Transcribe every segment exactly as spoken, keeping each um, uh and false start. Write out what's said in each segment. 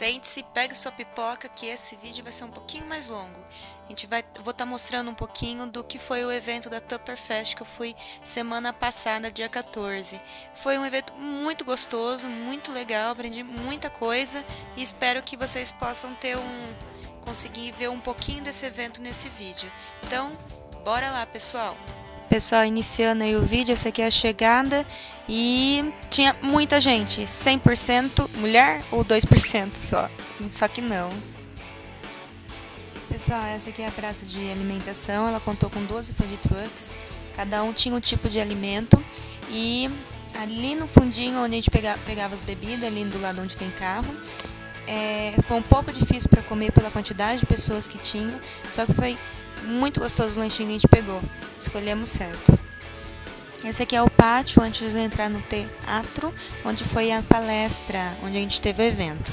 Sente-se, pegue sua pipoca, que esse vídeo vai ser um pouquinho mais longo. A gente vai, vou estar mostrando um pouquinho do que foi o evento da Tupperfest que eu fui semana passada, dia quatorze. Foi um evento muito gostoso, muito legal, aprendi muita coisa e espero que vocês possam ter um, conseguir ver um pouquinho desse evento nesse vídeo. Então, bora lá, pessoal! Pessoal, iniciando aí o vídeo, essa aqui é a chegada e tinha muita gente, cem por cento mulher ou dois por cento só, só que não. Pessoal, essa aqui é a praça de alimentação, ela contou com doze food trucks, cada um tinha um tipo de alimento e ali no fundinho onde a gente pegava, pegava as bebidas, ali do lado onde tem carro, é, foi um pouco difícil para comer pela quantidade de pessoas que tinha, só que foi muito gostoso o lanchinho que a gente pegou. Escolhemos certo. Esse aqui é o pátio antes de entrar no teatro, onde foi a palestra, onde a gente teve o evento.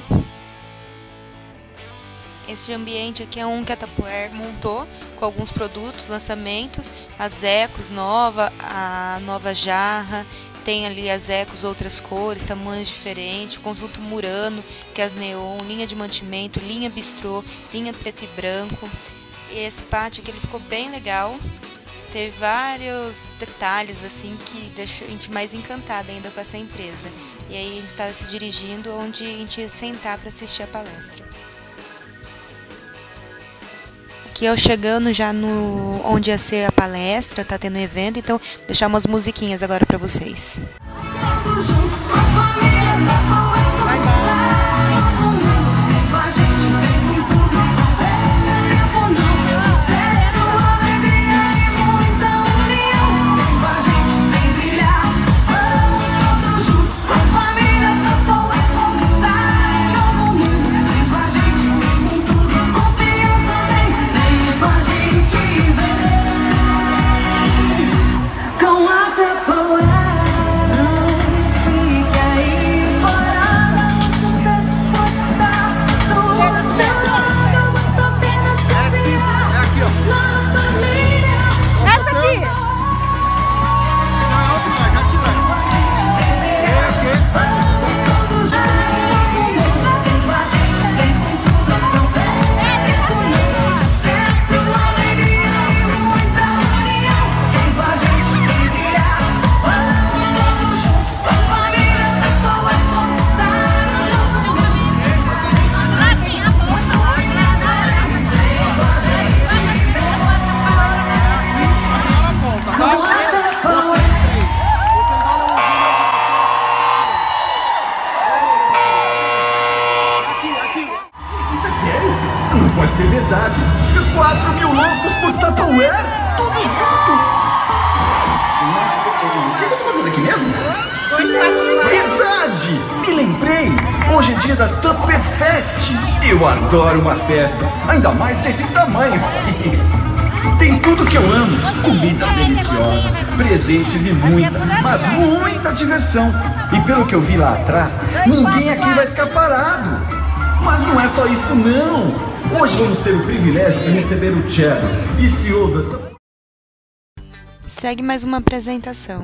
Esse ambiente aqui é um que a Tupperware montou com alguns produtos, lançamentos, as Ecos nova, a nova jarra, tem ali as Ecos outras cores, tamanhos diferentes, conjunto Murano, que é as neon, linha de mantimento, linha bistrô, linha preto e branco. E esse pátio aqui ele ficou bem legal, teve vários detalhes assim que deixou a gente mais encantada ainda com essa empresa. E aí a gente estava se dirigindo onde a gente ia sentar para assistir a palestra. Aqui eu chegando já no onde ia ser a palestra, tá tendo evento, então vou deixar umas musiquinhas agora para vocês. Pode ser verdade. Quatro mil loucos por Tupperware? Tudo junto. Mas o que eu tô fazendo aqui mesmo? Verdade! Me lembrei. Hoje é dia da Tupperfest. Eu adoro uma festa, ainda mais desse tamanho. Tem tudo que eu amo. Comidas deliciosas, presentes e muita, mas muita diversão. E pelo que eu vi lá atrás, ninguém aqui vai ficar parado. Mas não é só isso não. Hoje vamos ter o privilégio de receber o Chairman e C E O da... Segue mais uma apresentação.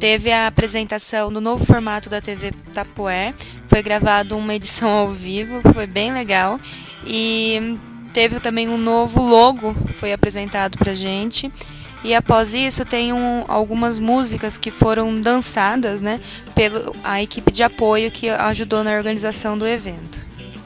Teve a apresentação do novo formato da T V Tapoé, foi gravado uma edição ao vivo, foi bem legal. E teve também um novo logo, foi apresentado pra gente. E após isso tem um, algumas músicas que foram dançadas, né, pela equipe de apoio que ajudou na organização do evento.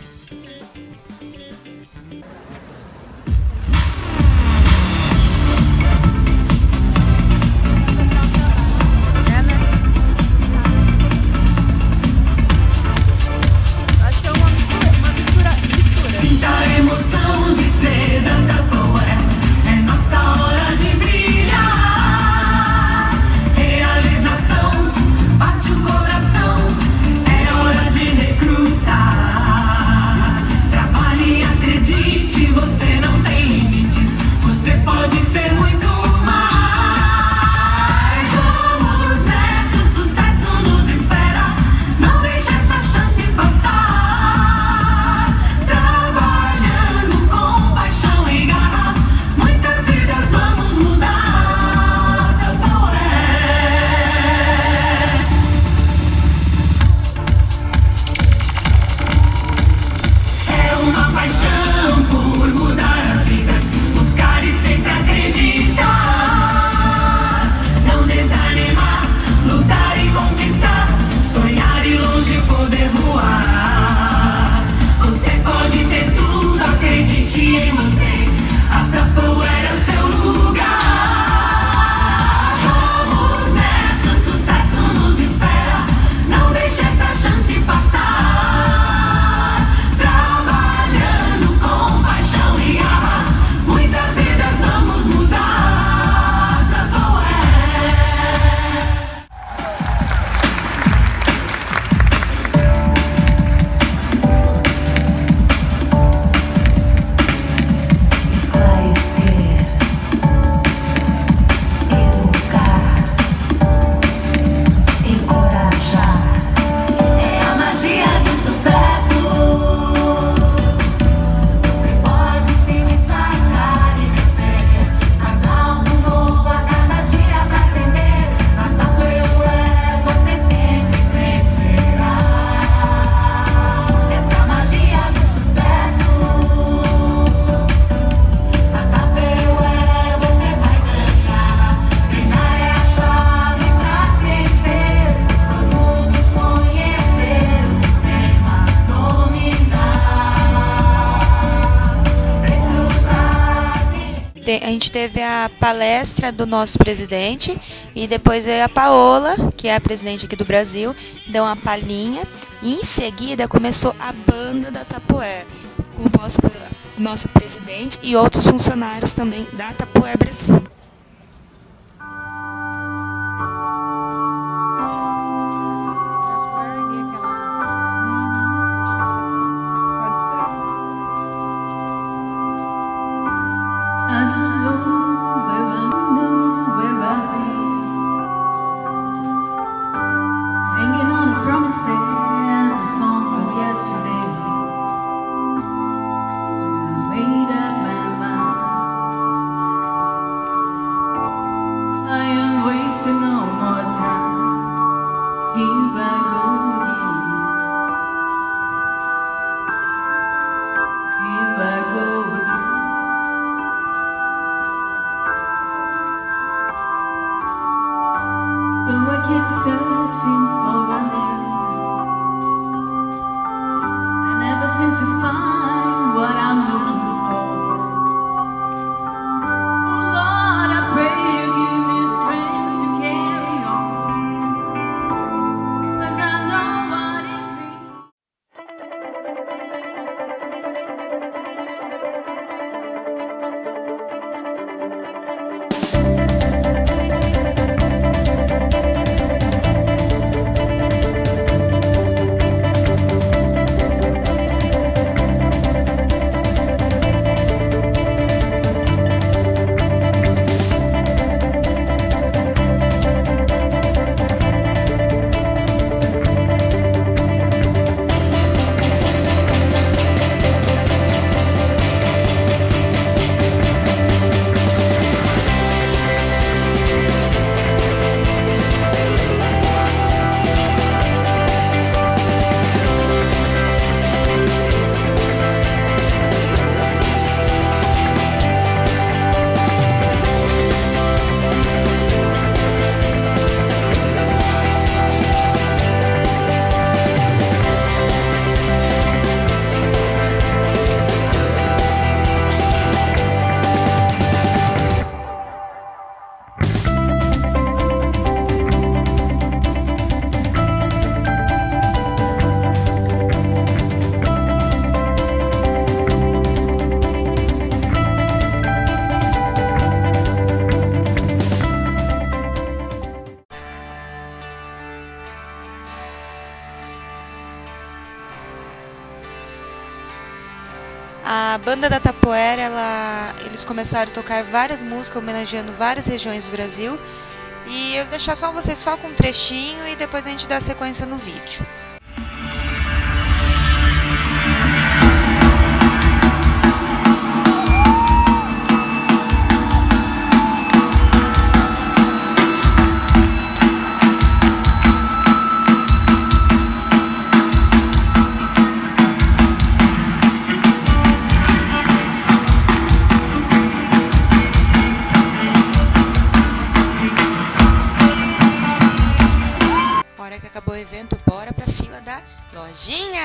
A gente teve a palestra do nosso presidente e depois veio a Paola, que é a presidente aqui do Brasil, deu uma palhinha e em seguida começou a banda da Tapoé, composta pela nossa presidente e outros funcionários também da Tapoé Brasil. A banda da Tapoera, ela, eles começaram a tocar várias músicas homenageando várias regiões do Brasil. E eu vou deixar só vocês só com um trechinho e depois a gente dá sequência no vídeo. Hora que acabou o evento, bora pra fila da lojinha!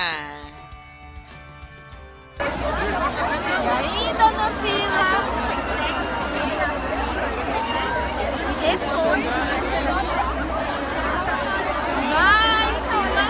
E aí, dona Fila? Já foi. Vai, Fila.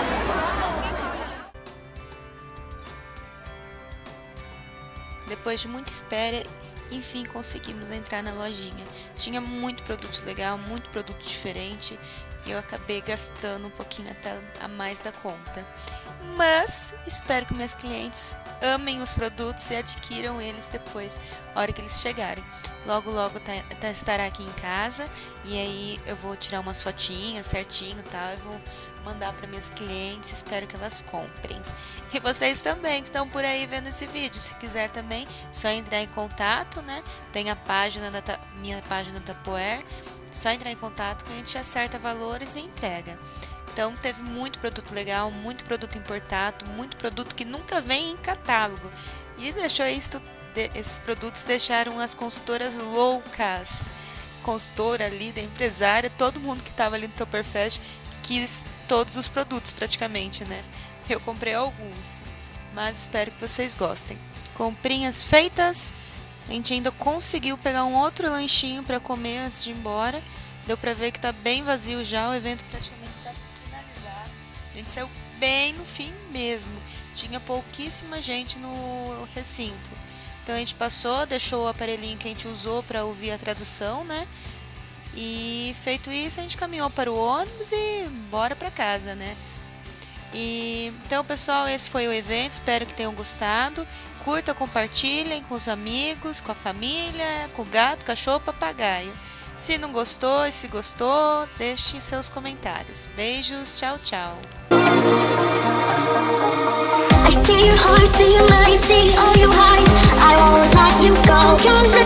Depois de muita espera, enfim conseguimos entrar na lojinha. Tinha muito produto legal, muito produto diferente. E eu acabei gastando um pouquinho até a mais da conta. Mas espero que meus clientes amem os produtos e adquiram eles depois, a hora que eles chegarem. Logo, logo tá, tá, estará aqui em casa e aí eu vou tirar umas fotinhas certinho e tal. Eu vou mandar para minhas clientes, espero que elas comprem. E vocês também que estão por aí vendo esse vídeo, se quiser também, só entrar em contato, né? Tem a página da minha página da Tapoer. Só entrar em contato que a gente acerta valores e entrega. Então teve muito produto legal, muito produto importado, muito produto que nunca vem em catálogo. E deixou isso, esses produtos deixaram as consultoras loucas. Consultora, líder, empresária, todo mundo que estava ali no Tupperfest quis todos os produtos praticamente, né? Eu comprei alguns, mas espero que vocês gostem. Comprinhas feitas. A gente ainda conseguiu pegar um outro lanchinho para comer antes de ir embora. Deu para ver que tá bem vazio já, o evento praticamente está finalizado. A gente saiu bem no fim mesmo. Tinha pouquíssima gente no recinto. Então a gente passou, deixou o aparelhinho que a gente usou para ouvir a tradução, né? E feito isso, a gente caminhou para o ônibus e bora para casa, né? E, então, pessoal, esse foi o evento, espero que tenham gostado. Curta, compartilhem com os amigos, com a família, com o gato, cachorro, papagaio. Se não gostou e se gostou, deixe seus comentários. Beijos, tchau, tchau. I see your heart, see your mind, see all you hide. I won't let you go.